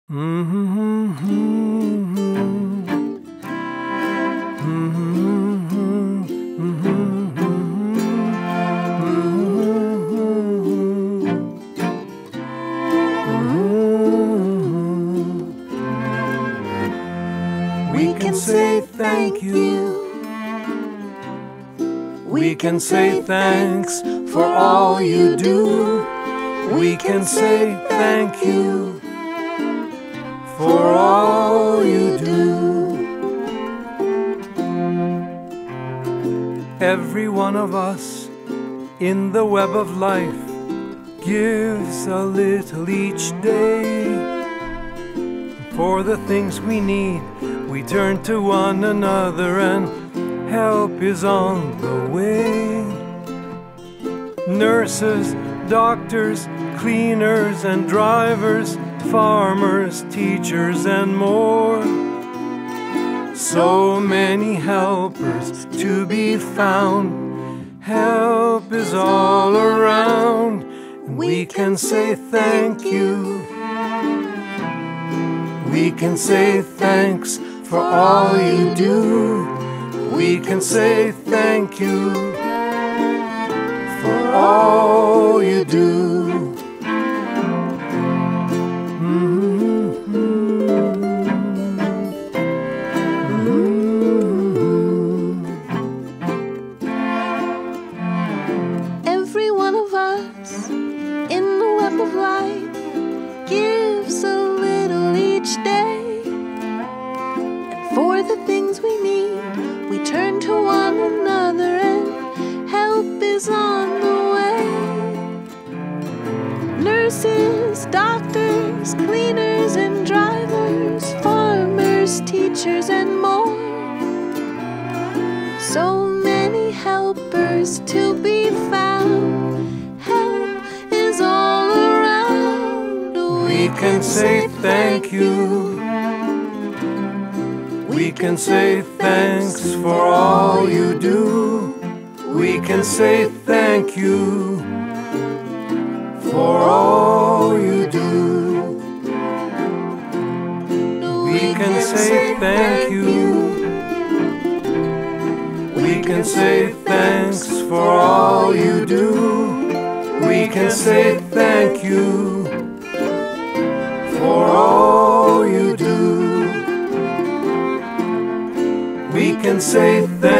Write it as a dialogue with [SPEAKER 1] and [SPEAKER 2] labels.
[SPEAKER 1] We can say thank you. We can say thanks for all you do. We can say thank you for all you do. Every one of us in the web of life gives a little each day. For the things we need, we turn to one another, and help is on the way. Nurses, doctors, cleaners and drivers, farmers, teachers and more. So many helpers to be found. Help is all around, and we can say thank you. We can say thanks for all you do. We can say thank you for all you do.
[SPEAKER 2] Every one of us in the web of life gives a little each day. And for the things we need, we turn to one another, and help is on the way. Nurses, doctors, cleaners and drivers, farmers, teachers and more. So many helpers to be found. Help is all around.
[SPEAKER 1] We can say thank you. We can say thanks for all you do. We can say thank you for all you do. We can say thank you. We can say thanks for all you do. We can say thank you for all you do. We can say thank you.